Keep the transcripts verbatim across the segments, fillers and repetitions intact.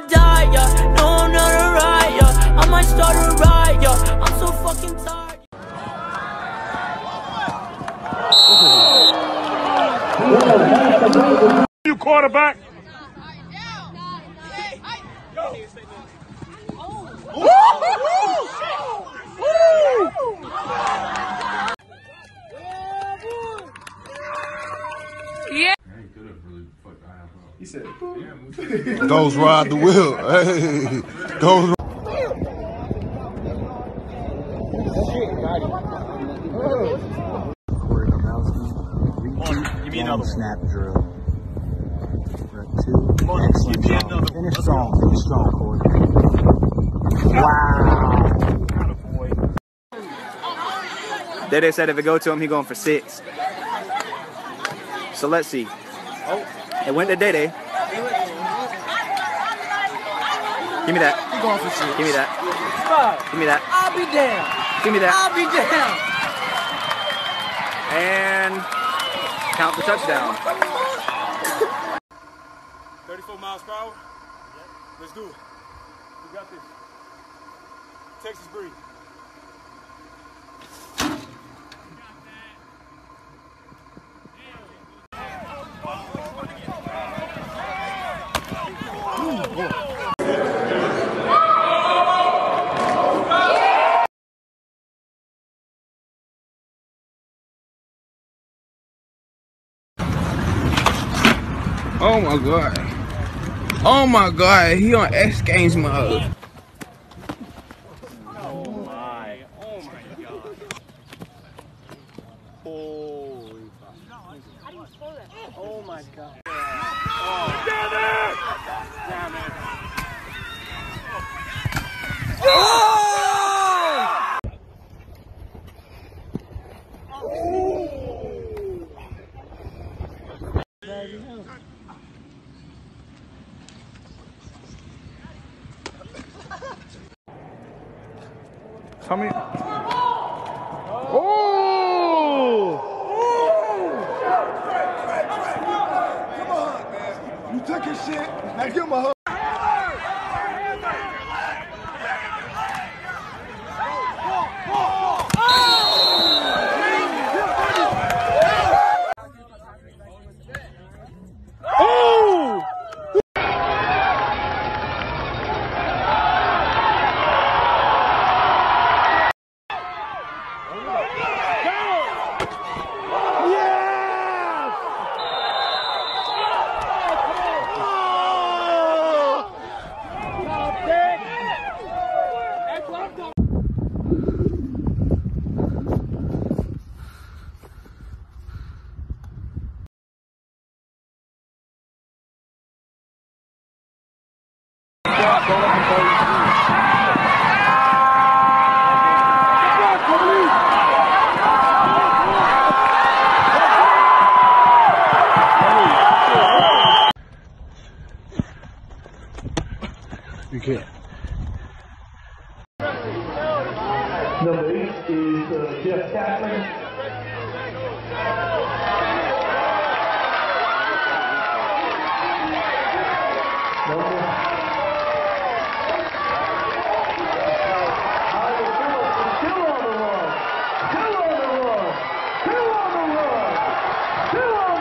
die, yeah. No, I'm not a riot, yeah. I might start a riot, yeah. I'm so fucking tired. You quarterback. Yeah. He said, Ghost ride the wheel. Hey, Ghost. Give me another snap drill. Two. Excellent job. Finish strong. Finish strong, Corey. Wow. Dede said if it go to him, he going for six. So let's see. Oh, it went to Dede. Give me that. He going for six. Give me that. Five. Give me that. I'll be down. Give me that. I'll be down. And count the touchdown. thirty-four miles per hour? Let's do it. We got this. Texas breeze. Oh my god. Oh my god, he on X Games mode. Oh my. Oh my god. Holy fuck. Oh my god. Oh. Damn it! Damn it. Oh! Tell me. Oh! Come on, man. You took his shit. Now give him a hug. You can't. Number eight is uh, Jeff Kaplan. Number Still on the run. Still on the run. Still on the run. Still on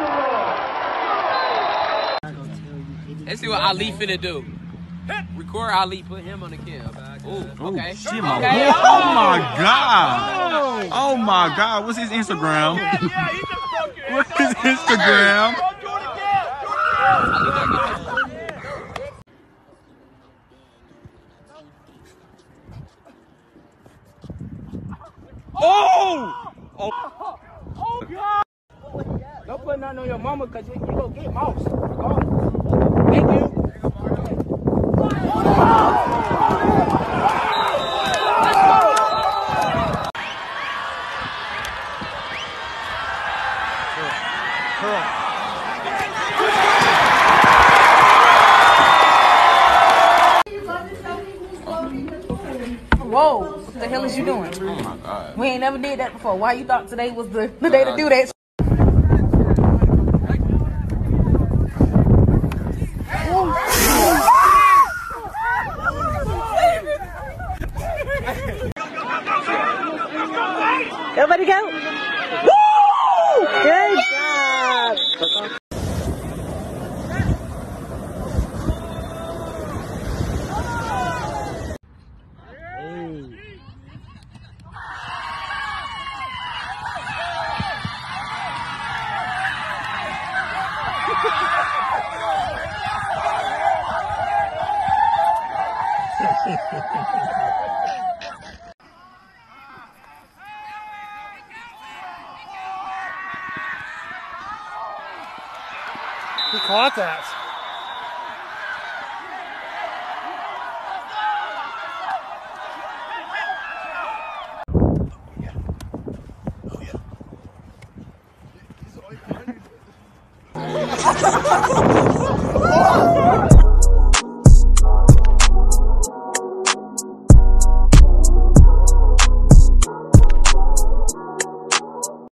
the run. Let's see what Ali finna do. Record Ali, put him on the cam. Ooh, okay. Shit, my okay. boy. Oh my god. Oh my god. What's his Instagram? What's his Instagram? Oh! Oh! Oh god! Don't put nothing on your mama because you, you gonna get mouse. Thank you. Whoa, what the hell is you doing? Oh my god. We ain't never did that before. Why you thought today was the, the day to do that? He caught that. Oh, yeah.